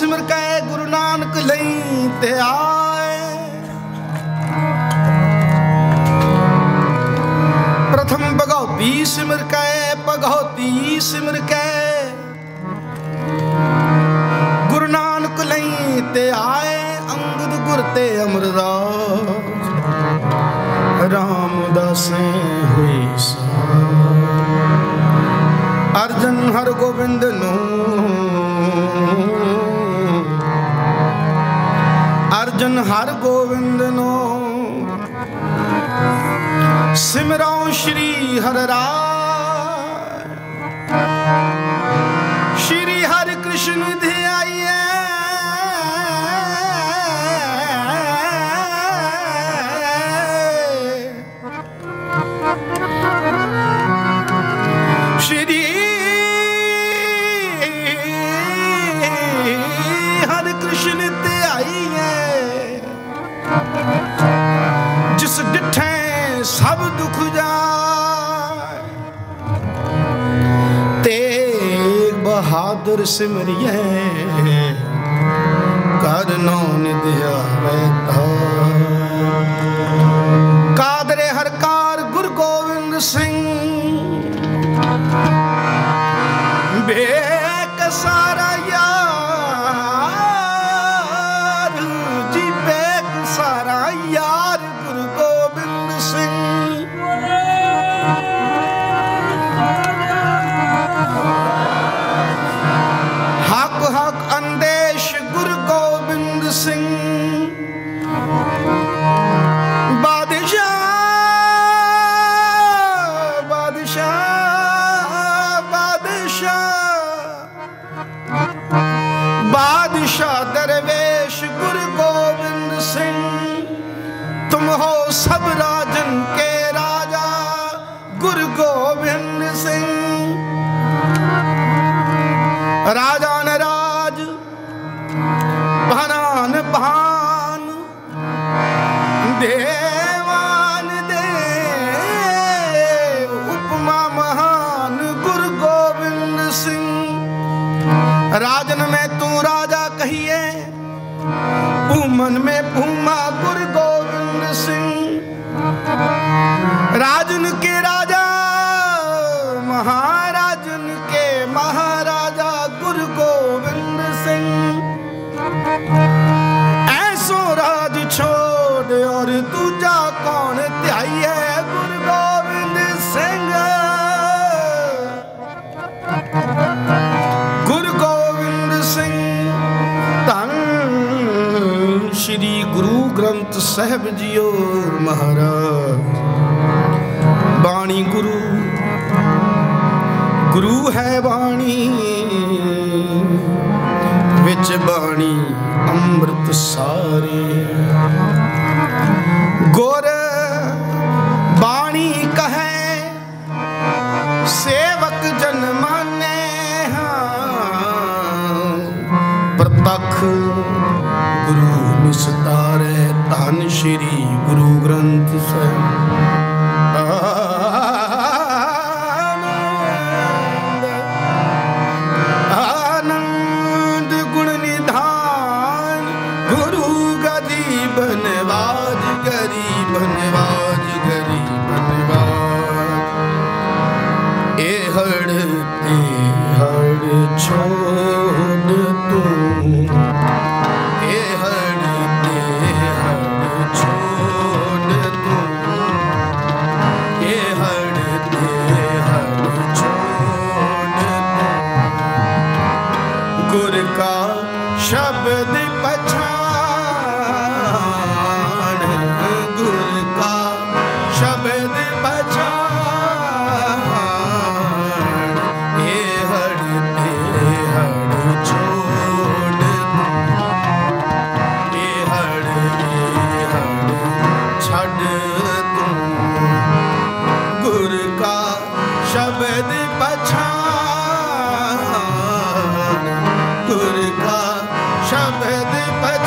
सिमर कै गुरु नानक लई ते आए। प्रथम भगौती सिमर कै भगौती सिमर कै गुरु नानक लई ते आए। अंगद गुर ते अमरदास रामदासे हुई अर्जन हर गोबिंद नो अर्जन हर गोविंद नो सिमरो श्री हर राय। श्री हरि कृष्ण ध्याइए श्री हरि कृष्ण ध्याइए। जिस डिठे सब दुख जाए तेग बहादुर सिमरिए करनो निधि आवे कादरे हरकार गुरु गोविंद सिंह बेक सारा यार जी बेक सारा यार गुरु गोविंद सिंह। हक हक अंदेश गुरु गोविंद सिंह बादशाह बादशाह दरवेश गुरु गोविंद सिंह। तुम हो सब राजन के राजा गुरु गोविंद सिंह। राजा न राज भान भान देवान देव उपमा महान गुरु गोविंद सिंह। राजन में तू राजा कहिए भूमन में भूमा गुरु गोविंद सिंह। राजन के राजा महाराजन के महाराजा गुरु गोविंद सिंह। ऐसो राज छोड़ और दूजा कौन त्याइए गुरु गोविंद सिंह। गुरु गोविंद सिंह धन श्री गुरु ग्रंथ साहिब जियो महाराज। बाणी गुरु गुरु है बाणी विच बाणी अमृत सारे। गुर बाणी कहे सेवक जन माने प्रतख गुरु निस्तारे। धन श्री गुरु ग्रंथ साहिब। आनंद गुण निधान गुरु गरीब नवाज गरीब नवाज गरीब नवाज। ए हड़ ते हड़ छोड़ तू शब्द पछाण गुर का शब्द पछाण। ये हड़ ते हड़ छोड़ ये हड़ छड़ तू गुर का शब्द पछाण गुर का शब्द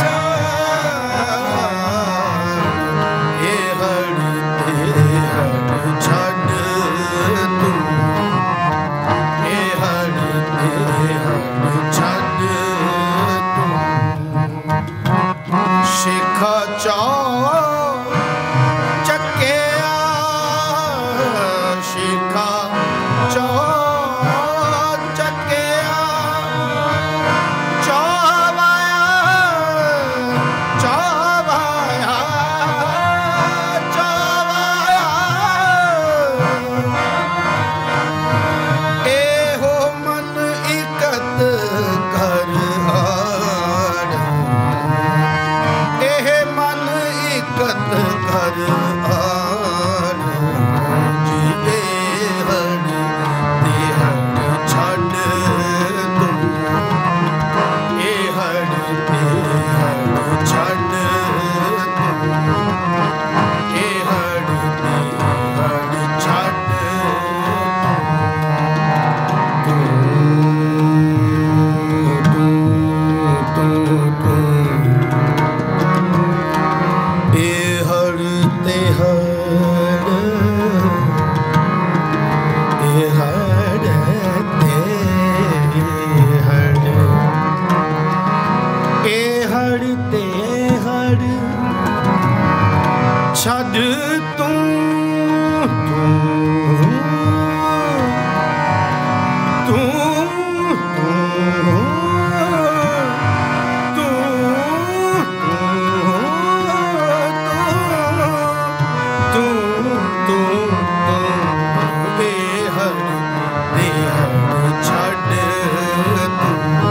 हर आन जी ए हर ते हर छड़ तू ए हर ते हर छड़ तू ए हर ते हर छड़ तू तू तू ए हर ते हर ए हर ते हर ए हर ते हर छड़ तू तू तू तू तू तू ए हर ते हर छड़ तू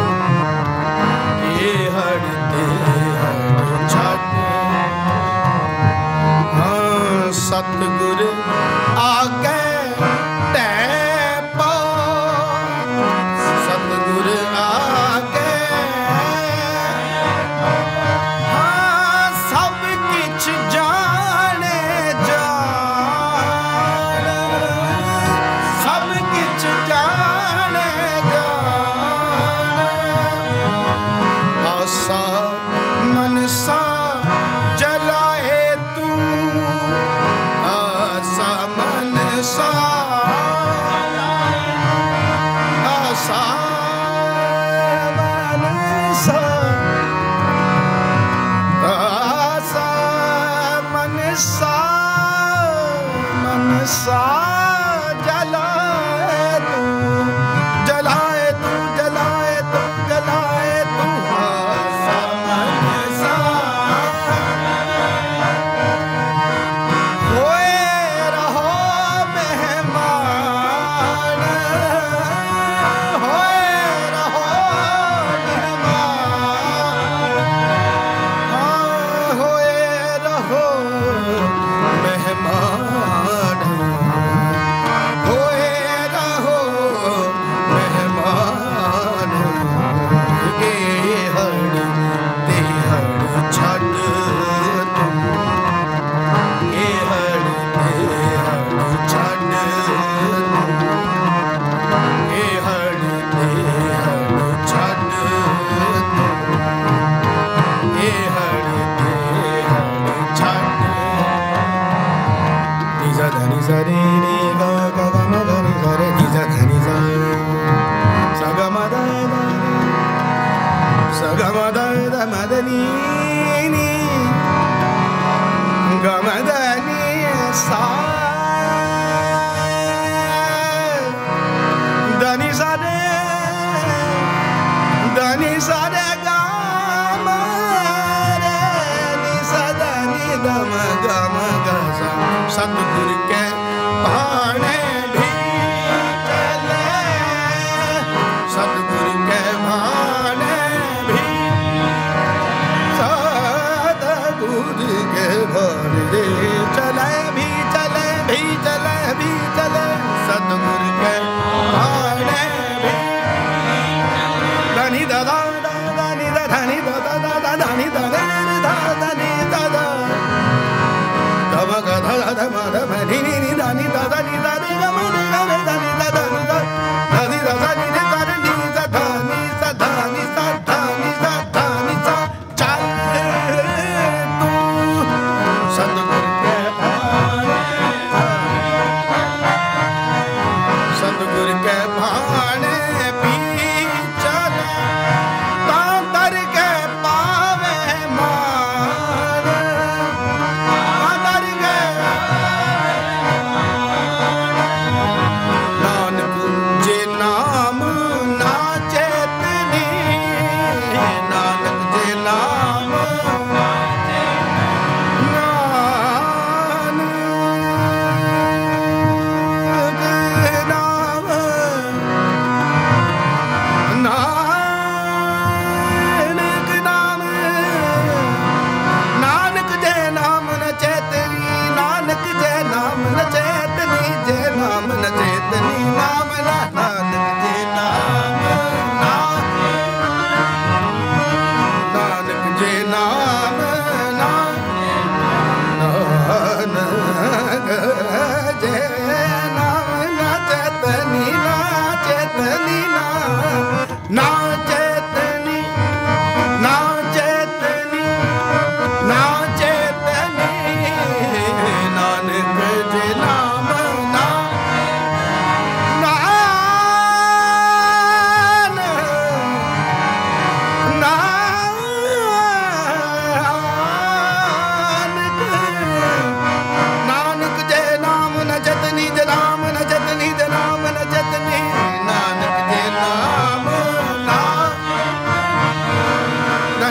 ए हर ते हर छड़ हाँ सतगुर आगे तै पा सतगुर आगे हाँ सब किछ जाने जान सब किछ जाने जान आसा मनसा जलाए तू आसा मनसा आसा मनसा आसा मनसा मनसा जलाए तू जलाए तू जलाए तू जलाए तू आसा मनसा होए रहो मेहमान होए रहो मेहमान हाँ होए रहो मेहमान होए रहो मेहमान ए हर ते हर छड़ तू ए हर ते हर छड़ तू ए हर ते हर छड़ तू ए हर ते हर छड़ निजा धनी सरे रे गा गा गा म धनी सरे निजा धनी सा सा गा म दा दा सा गा म दा दा म दा नी नी गा म दा नी सा धनी सरे धनी सरे गा म रे नी सा दा नी दा म गा सा सतगुर के भाने भी चले सतगुर के भाने भी सतगुर के भाने चले भी चले भी चले भी चले सतगुर के भाने भी धनी दादा धनी दा धनी दादा दादा धनी दादा धनी दादा धम गा धा धा मा धा मा नी नी नी धा नी धा धा नी धा नी गा मा नी गा रे धा नी धा धा नी धा नी धा धा नी नी धा रे नी धा धा नी धा धा नी धा धा नी धा धा नी धा चल तू सतगुर के भाने सतगुर के भाने भी चले तांतर के पावे मान तांतर के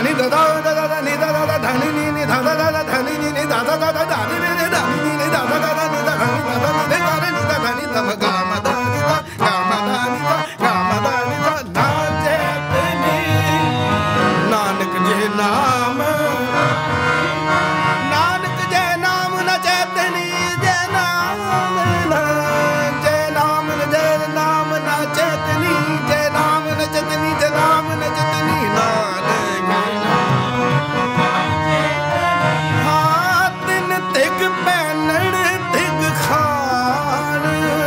धनी दा दा दा दा नी दा दा धनी नी नी धा दा दा धनी नी नी धा दा दा धनी नी नी धनी नी नी धा दा दा नी दा धनी दा दा नी दा रे नी दा धनी दा गा मा दा नी दा गा मा दा नी दा गा मा दा नी दा ना चेतनी नानक जे नाम नानक जे नाम न चेतनी जे नाम न जे नाम न जे नाम न चेतनी जे नाम न चेतनी जे नाम न चेतनी नानक हाँ तिन तिग पैनण तिग खान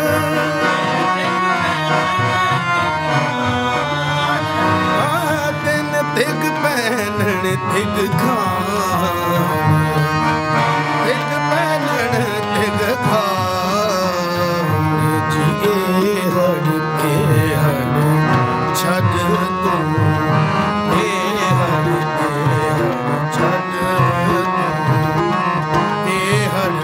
हाँ तिन तिग पैनण तिग खान तिग पैनण तिग खान जी ए हड़ छड़ तू ए हड़ छड़ ए हड़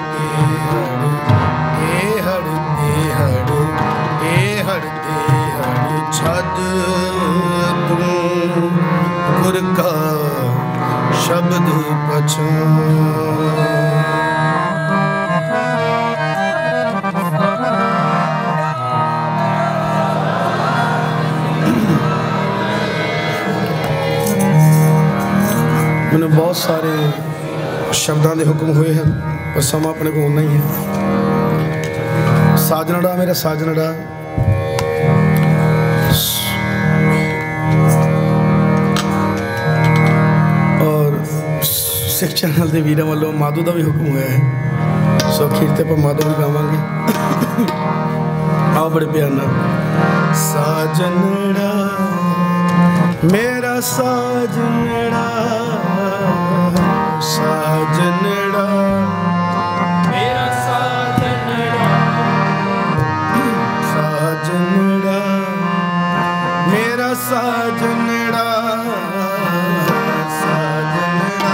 छद तू गुर का शब्द पछान मैंने बहुत सारे शब्दों के हुक्म हुए हैं पर समा अपने को होना ही है। साजनड़ा मेरा साजनड़ा और सिख चैनल के वीर वालों माधो का भी हुक्म हुआ है सो अखीर पर माधो भी गावांगे। आओ बड़े प्यार नाल साजनड़ा मेरा साजनड़ा साजनड़ा मेरा साजनड़ा साजनड़ा मेरा साजनड़ा साजनड़ा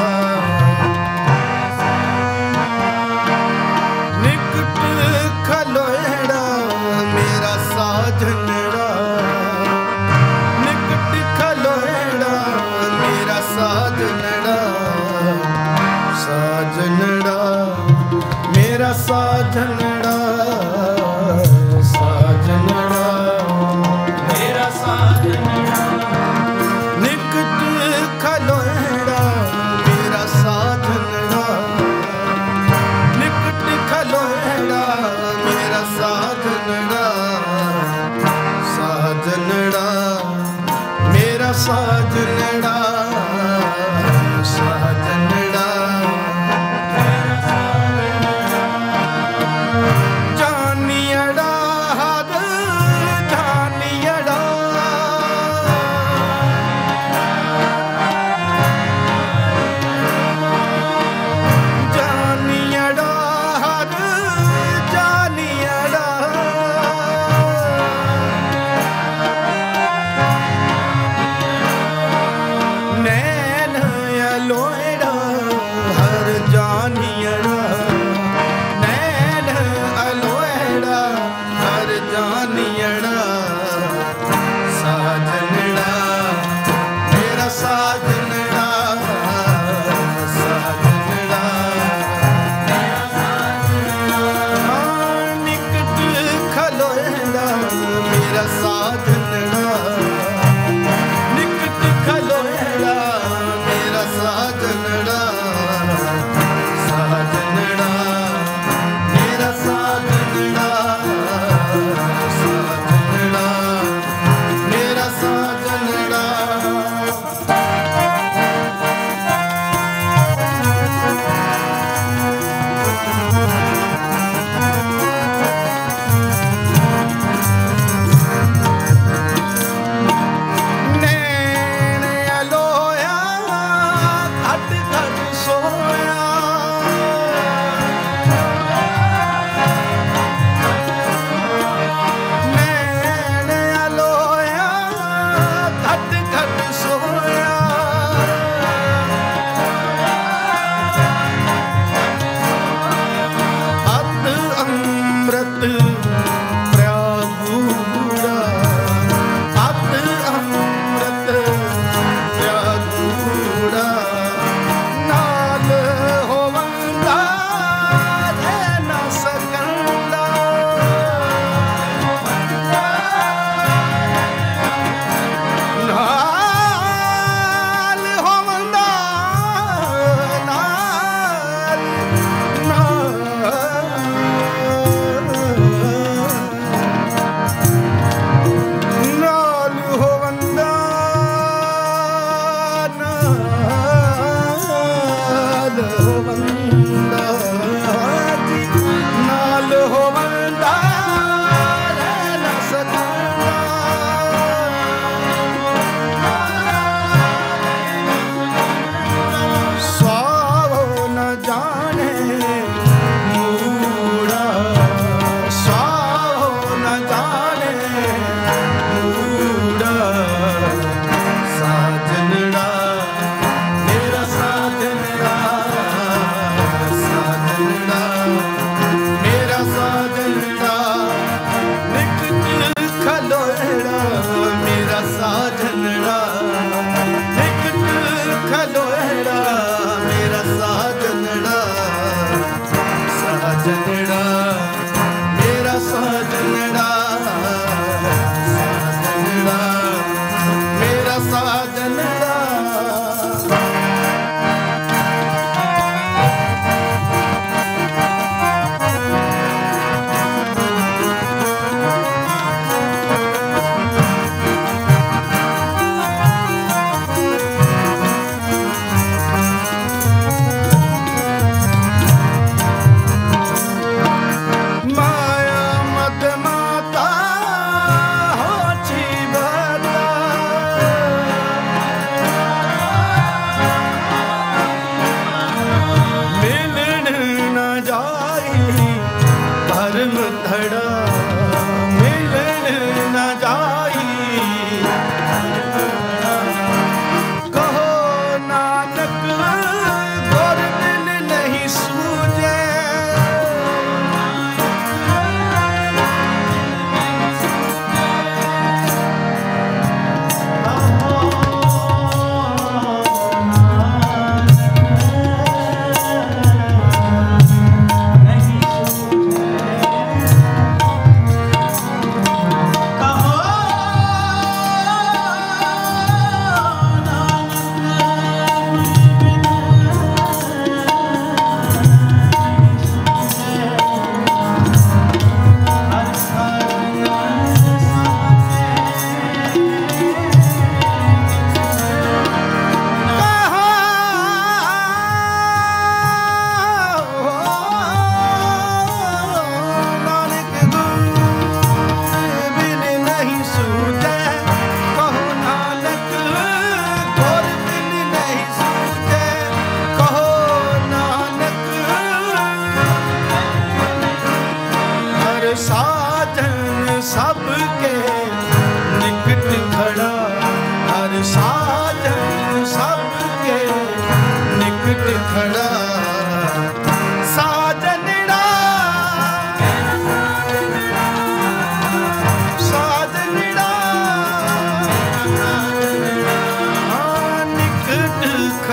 निकट खलोएड़ा मेरा साजनड़ा निकट खलोएड़ा मेरा साजनड़ा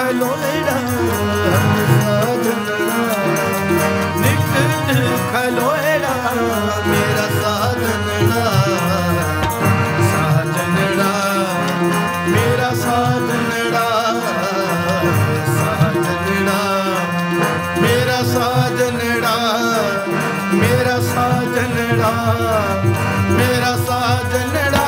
खलोड़ा निक खलोड़ा मेरा साजनड़ा साजनड़ा मेरा साजनड़ा साजनड़ा मेरा साजनड़ा मेरा साजनड़ा मेरा साजनड़ा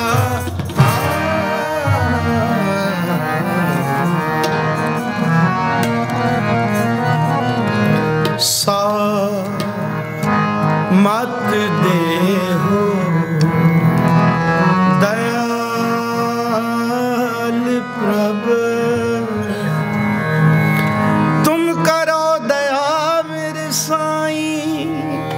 सा मत देहो दयाल प्रभु तुम करो दया मेरे साईं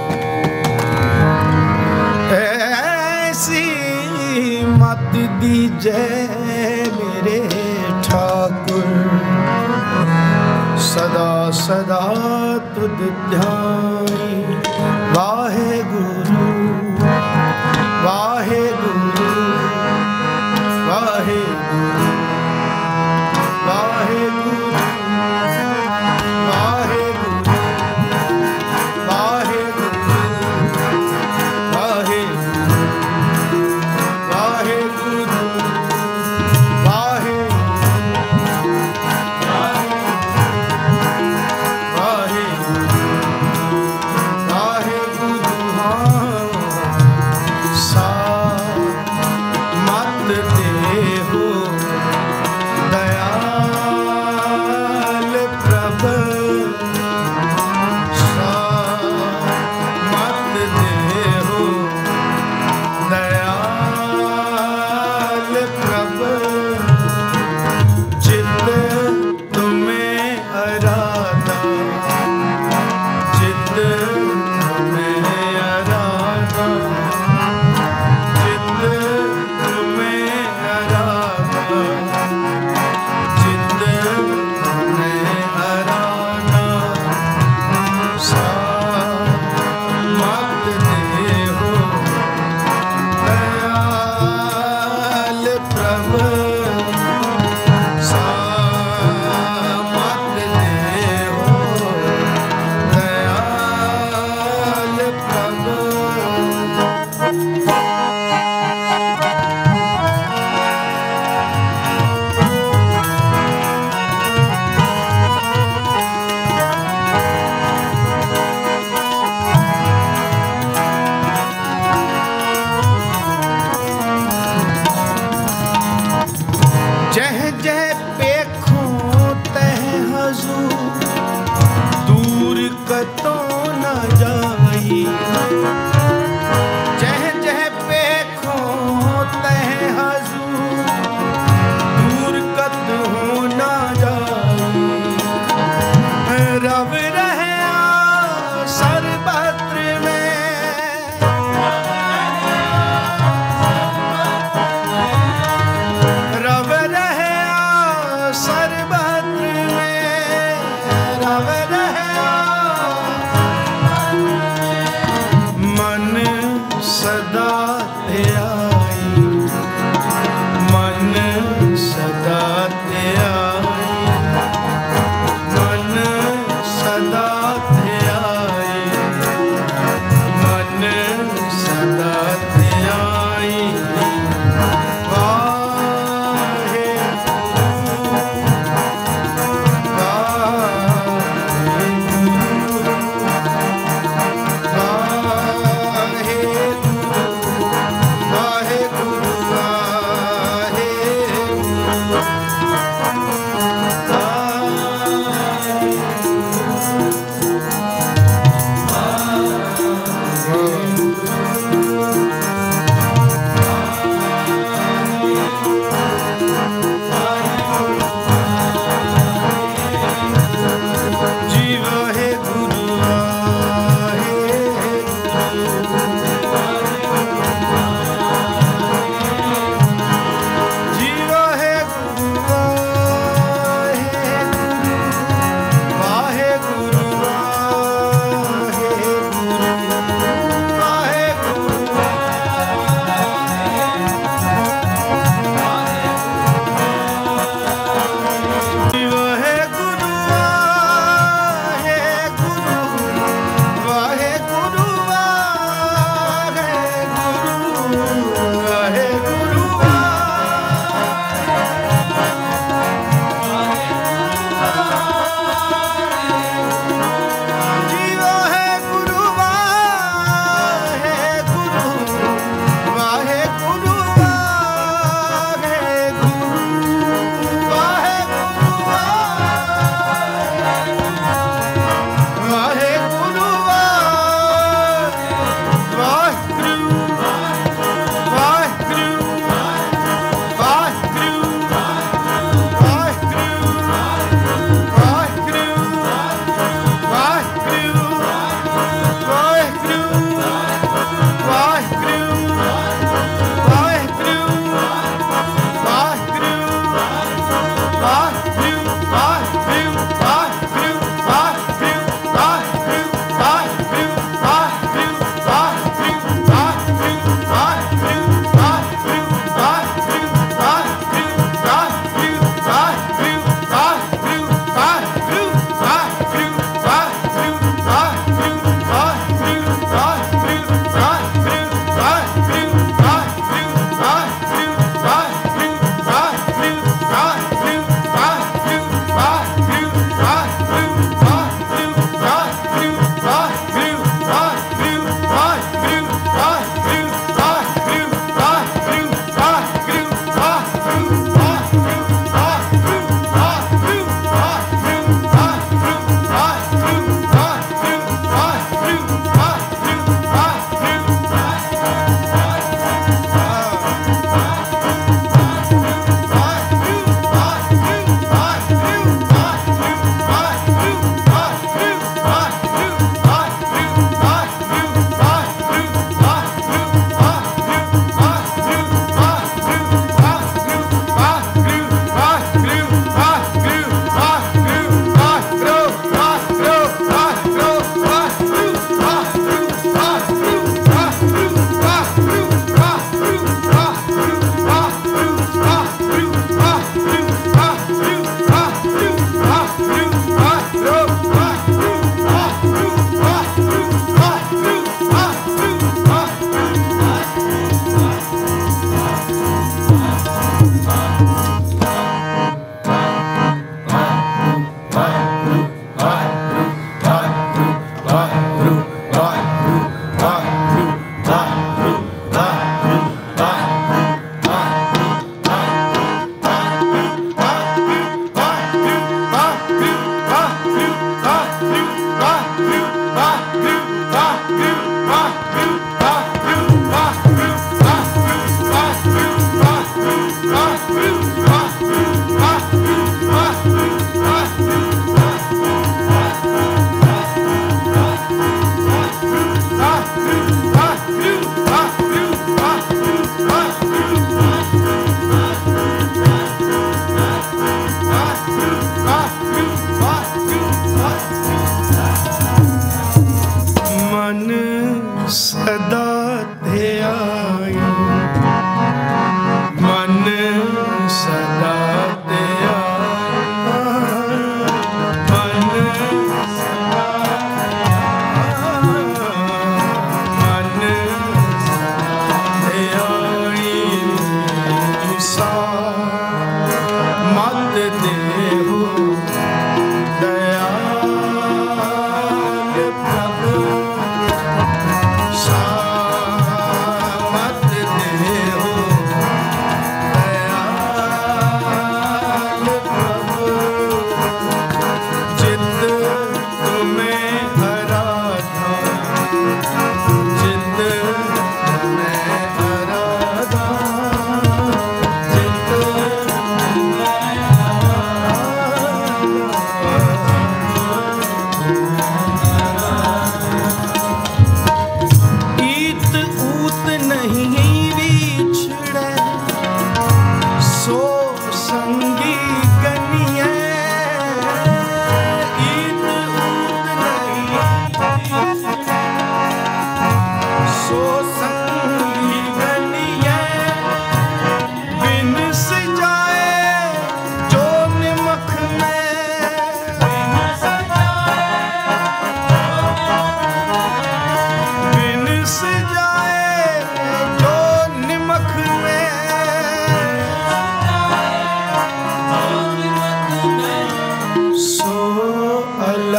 ऐसी मत दीजे मेरे ठाकुर सदा सदा तुद ध्याई वाहे गुरु वाहे गुरु वाहे गुरु वाहे गुरु वाहे गुरु वाहे गुरु वाहे वाहे गुरु वाहे वाहे गुरु सा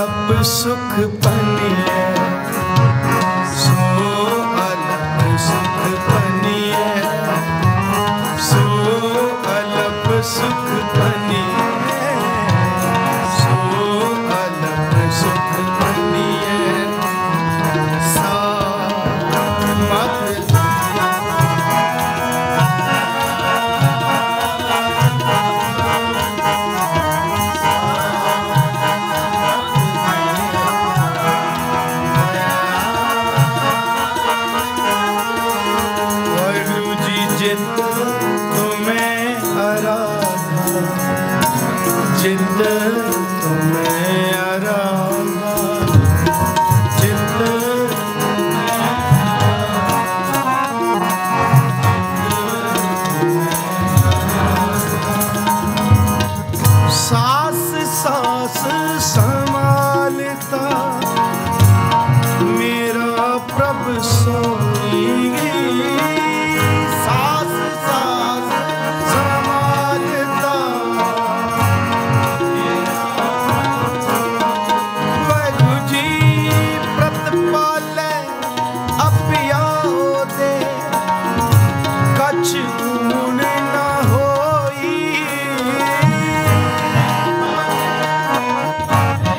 अलप सुख पनिए, सो अलप सुख पनिए, सो अलप सुख पनिए, सो अलप सुख पनिए, सा मत जित तुम्हें आराधा, जित सास सास संभालता मेरा प्रभु सोनी, सास सास संभालता ऊन न होई।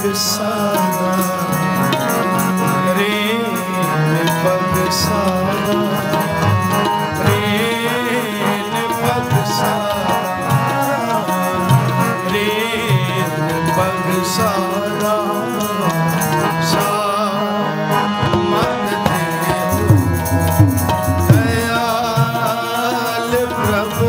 पग सादा रे पग सादा रे पग सादा रे पग सादा सा मत देहु दयाल प्रभु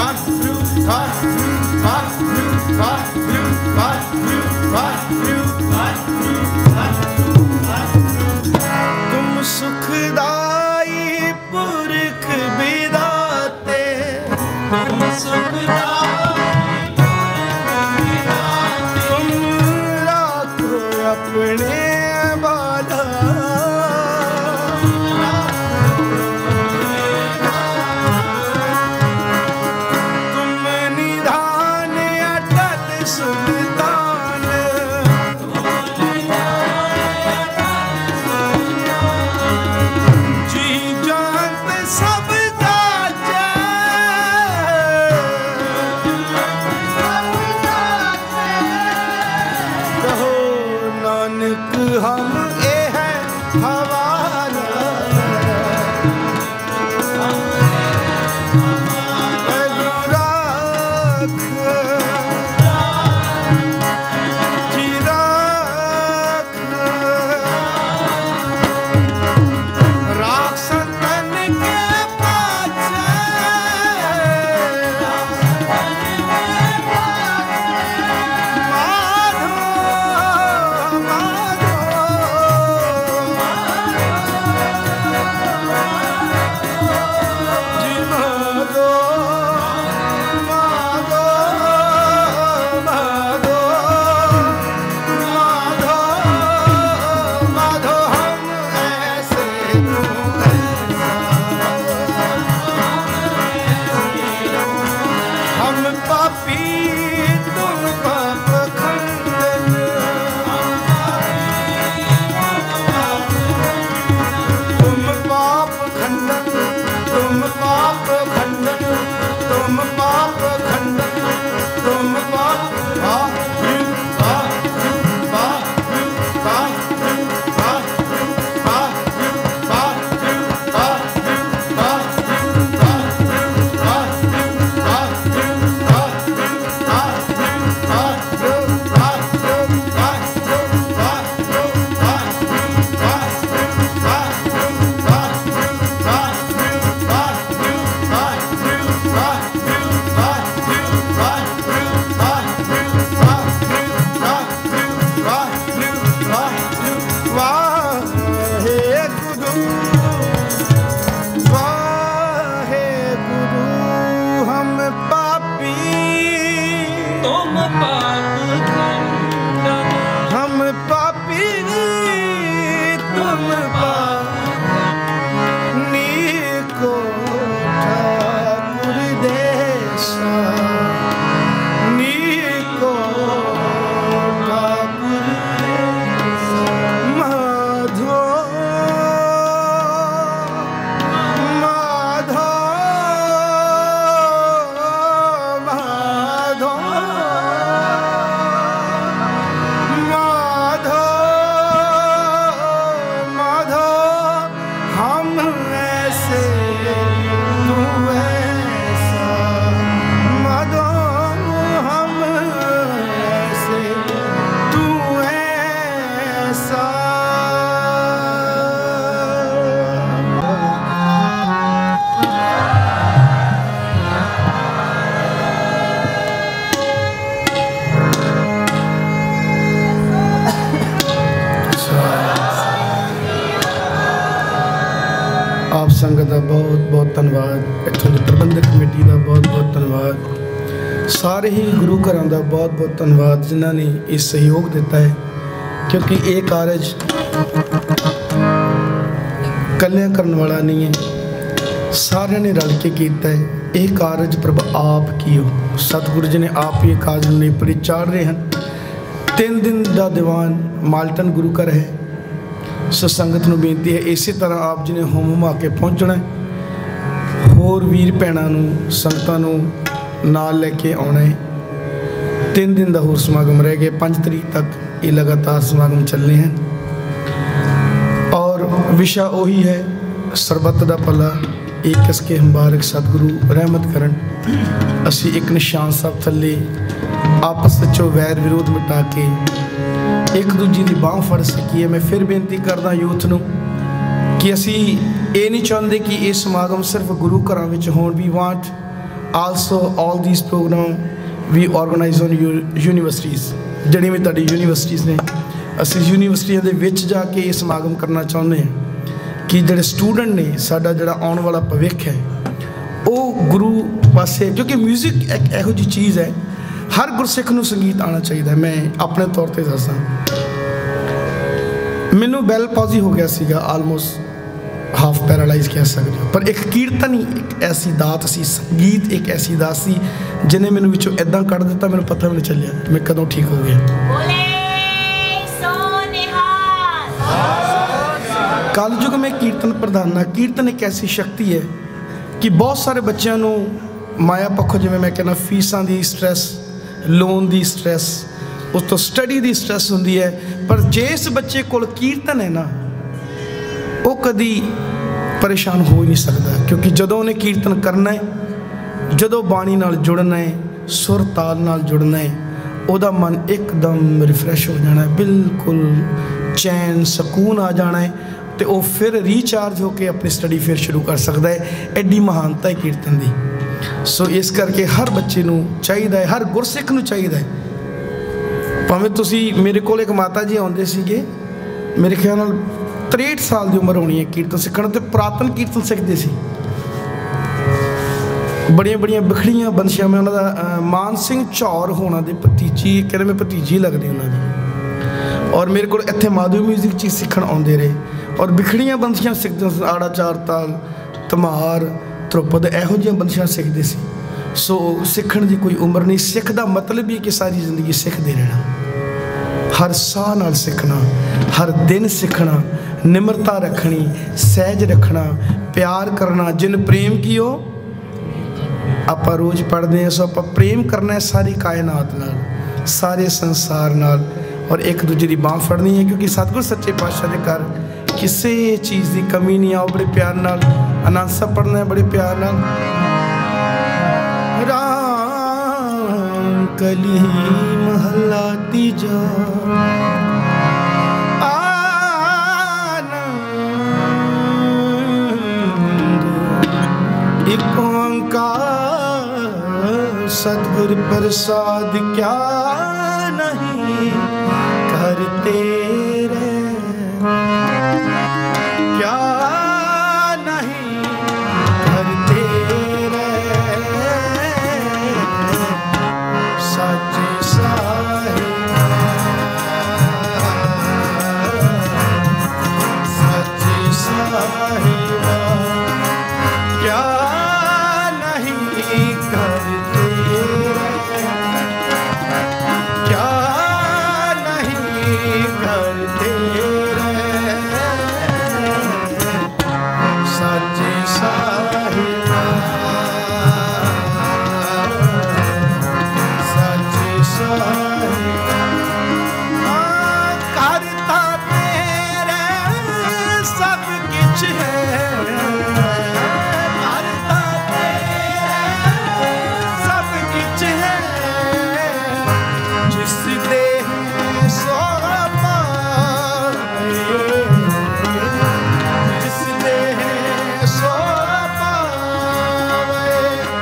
तुम सुखदाई पुरख विधाते, तुम सुखदाई तुम राखो अपने बाला, तुम निधान अटल सुल्तान, जी जानत सब जाचे, कहो नानक हम ए है हवाला, राख जी राख, राख संतन के पाछे, माधो माधो जी माधो माधो माधो माधो माधो, हम ऐसे हम पापी तुम पाप खंडन, तुम पाप खंडन, तुम पाप खंडन, तुम पाप खंडन, तुम पाप हम पापी तुम पाप खंडन, हम पापी तुम नीको ठाकुर देसा, नीको ठाकुर देसा, माधो माधो माधो माधो माधो, हम ऐसे तू ऐसा, माधो हम ऐसे तू ऐसा। आप संगत का बहुत बहुत धन्यवाद, इत्थों की प्रबंधक कमेटी का बहुत बहुत धन्यवाद, सारे ही गुरु घरों का बहुत बहुत धन्यवाद जिन्होंने इस सहयोग दिता है, क्योंकि ये कारज कलिया करने वाला नहीं है, सारे ने रल के किया है। ये कारज प्रभ आप कियो, सतगुरु जी ने आप ये कारज नेपरे चाड़ रहे हैं। 3 दिन का दीवान माल्टन गुरु घर है, सो संगत नूं बेनती है इसी तरह आप जी ने होम हुमा के पहुँचना है, होर वीर भैणां नूं संगतां नूं नाल लैके आना है। 3 दिन का होर समागम रह गए, 5 तरीक तक ये लगातार समागम चलने हैं और विषय वही है सरबत दा भला, एक कसके मुबारक सतगुरु रहमत करन। असी एक निशान साहब थले आपस विचों वैर विरोध मिटा के एक दूजी की बांह फड़ सकीए। मैं फिर बेनती करदा यूथ नूं कि असी ये नहीं चाहते कि ये समागम सिर्फ गुरु घरां विच होण, we want also all these program we organize on universities ਜਿਹੜੀਆਂ ਵੀ ਤੁਹਾਡੀ ਯੂਨੀਵਰਸਿਟੀਜ਼ ਨੇ ਅਸੀਂ ਯੂਨੀਵਰਸਿਟੀਆਂ ਦੇ ਵਿੱਚ ਜਾ ਕੇ ਇਹ ਸਮਾਗਮ ਕਰਨਾ ਚਾਹੁੰਦੇ ਹਾਂ ਕਿ ਜਿਹੜੇ ਸਟੂਡੈਂਟ ਨੇ ਸਾਡਾ ਜਿਹੜਾ ਆਉਣ ਵਾਲਾ ਭਵਿੱਖ ਹੈ ਉਹ ਗੁਰੂ ਪਾਸੇ ਕਿਉਂਕਿ ਮਿਊਜ਼ਿਕ ਇੱਕ ਇਹੋ ਜਿਹੀ ਚੀਜ਼ ਹੈ ਹਰ ਗੁਰਸਿੱਖ ਨੂੰ ਸੰਗੀਤ ਆਉਣਾ ਚਾਹੀਦਾ। ਮੈਂ ਆਪਣੇ ਤੌਰ 'ਤੇ ਦੱਸਾਂ ਮੈਨੂੰ ਬੈਲ ਪੌਜ਼ੀ ਹੋ ਗਿਆ ਸੀਗਾ ਆਲਮੋਸਟ ਹਾਫ ਪੈਰਾਲਾਈਜ਼ ਕਹਿ ਸਕਦੇ ਹੋ ਪਰ ਇੱਕ ਕੀਰਤਨ ਹੀ ਇੱਕ ਐਸੀ ਦਾਤ ਸੀ ਸੰਗੀਤ ਇੱਕ ਐਸੀ ਦਾਤ ਸੀ ਜਿਹਨੇ ਮੈਨੂੰ ਵਿੱਚੋਂ ਇੱਦਾਂ ਕੱਢ ਦਿੱਤਾ ਮੈਨੂੰ ਪਤਾ ਵੀ ਨਹੀਂ ਚੱਲਿਆ ਮੈਂ ਕਦੋਂ ਠੀਕ ਹੋ ਗਿਆ। कलयुग में कीर्तन प्रधान कीर्तन एक ऐसी शक्ति है कि बहुत सारे बच्चों को माया पक्षों जिवें मैं कहना फीसां दी स्ट्रैस लोन दी स्ट्रैस उस तो स्टडी दी स्ट्रैस होंदी है पर जिस बच्चे को कीर्तन है ना वो कभी परेशान हो ही नहीं सकता क्योंकि जदों उन्हें कीर्तन करना है जदों बाणी नाल जुड़ना है सुर ताल नाल जुड़ना है उहदा मन एकदम रिफ्रैश हो जाना है बिल्कुल चैन सकून आ जाना है तो वह फिर रीचार्ज होकर अपनी स्टडी फिर शुरू कर सकता है। एडी महानता है कीर्तन की। सो इस करके हर बच्चे नूं चाहिए हर गुरसिख नूं चाहिए भावें तुसी मेरे को एक माता जी आउंदे सीगे मेरे ख्याल नाल 63 साल की उम्र होनी है कीर्तन सीखण ते पुरातन कीर्तन सीखते सी बड़िया बड़िया बिखड़ियां बंशियां मैं उन्होंने मान सिंह चौर होना दे भतीजी कहते मैं भतीजी लगती उन्होंने और मेरे को इत्थे माधवी म्यूजिक चीज़ सीखण आउंदे रहे और बिखड़ियां बंशियां सीखते आड़ा चार ताल धमार ध्रुपद इहो जिहियां बंशियां सीखते सी। सो सीखण की कोई उम्र नहीं सिख दा मतलब ही कि सारी जिंदगी सीखते रहना हर साह नाल सीखना हर दिन सीखना निमरता रखनी सहज रखना प्यार करना जिन प्रेम की हो आप रोज़ पढ़ते हैं सो आप प्रेम करना है सारी कायनात नाल सारे संसार नाल और एक दूजे की बांह फड़नी है क्योंकि सतगुर सच्चे पातशाह के घर किसी चीज़ की कमी नहीं आओ बड़े प्यार नाल आनंद सा पढ़ना है बड़े प्यार नाल राम कली महला तीजा आनंद एक ओंकार सतगुर प्रसाद क्या नहीं करते रे क्या नहीं करते रे सच्चे साहिब सच्चे साहिब क्या नहीं करते क्या नहीं करते सच्चे साहिब सच्चे साहिब करता तेरे सब कुछ है करता तेरे सब कुछ है जिस दे सो पाए जिस दे सो पावे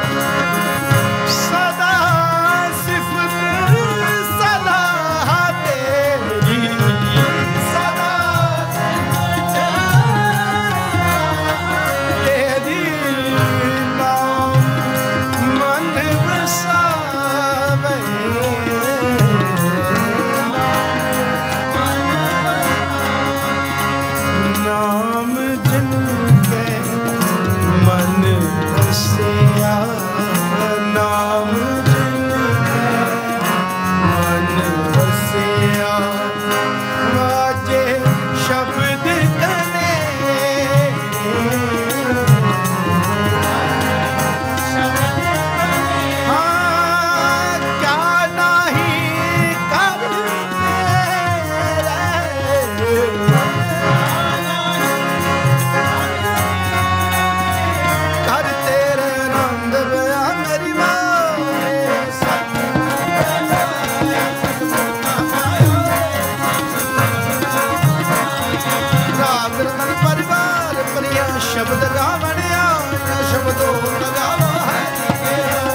सदा सिफत सलाह तेरी सदा तेरी नाम मन बसावे नाम जिनके मन बसिया नाम जिनके मन बसिया वाजे शब्द कने हाँ क्या नहीं करते रे नंद बया मेरी माँ राग रतन परिवार परिया शब्द गावणिया शब्दों लगावा है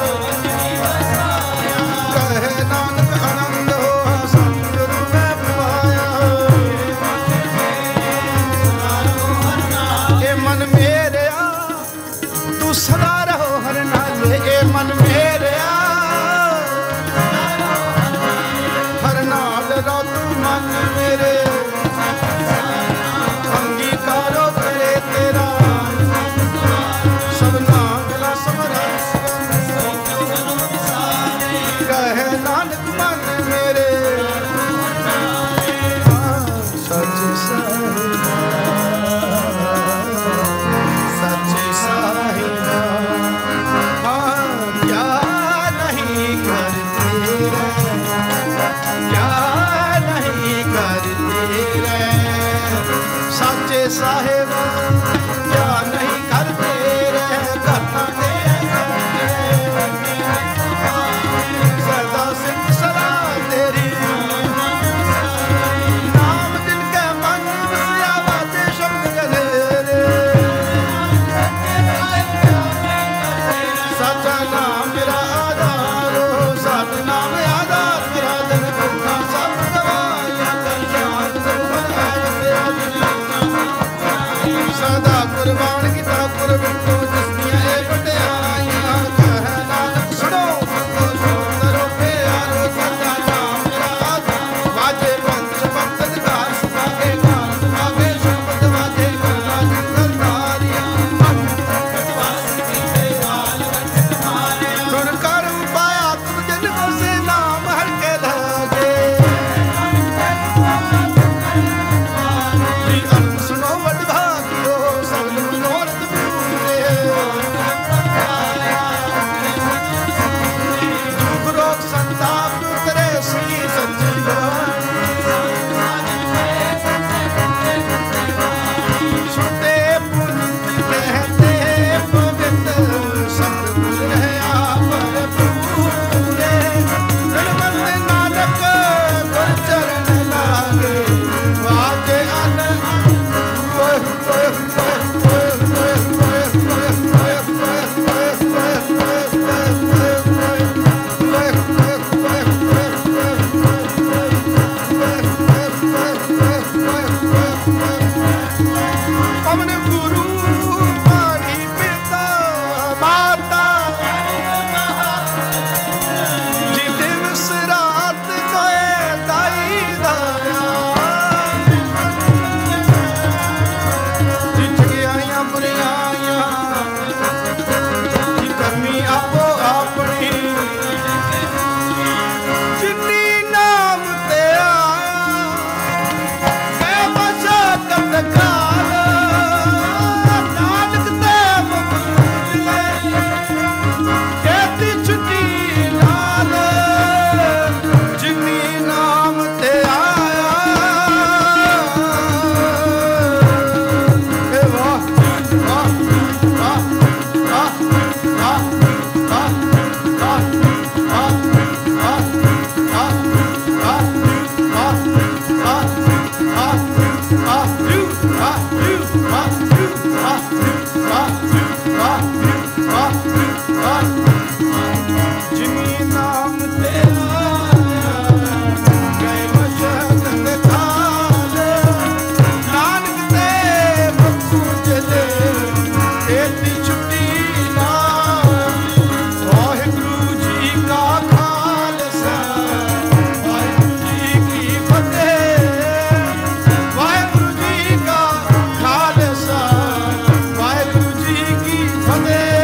सच्चा नाम मेरा आधार हो, सतनाम आधार मेरा जन दुखा सब गवाया, कल्याण सदा कुर्बान किता कुर बिटो जिसनिया ए बटियाइयां, कह नानक सुनो सुनो सुंदरो प्यारो, सच्चा नाम मेरा आधार वाजे पंच पंचन कार सदा के कार आगे शब्द वाजे करना जिंदर धारिया, सुन कर पाया तुम जिनको से नाम हर के धागे, सुनो बड़ भाग्यो सब मनोरथ पूरे, दुख रोग संताप उतरे सी सच्ची बात, सुनते पुण्य कहते पवित्र सतगुर है आप पूरे, निर्मल नानक गुर चरण लागे, वाजे अपने गुरु पानी पिता माता जी दिवस रात गए दाई दाया, जित गया बुराइयां जी करनी आपो अपनी, जिन्नी नाम ते आया कै मशक्कत काल, नानक ते मुकले कहती छुट्टी लाल, जिन्नी नाम ते आया, ए वाह वाह वाह वाह वाह वाह वाह जिन्नी नाम ते आया गए मशक्कत काल, नानक ते मुकुले कहती छुट्टी लाल, वाहिगुरु जी का खालसा वाहिगुरु जी की फतेह, वाहिगुरु जी का खालसा वाहिगुरु जी की फतेह।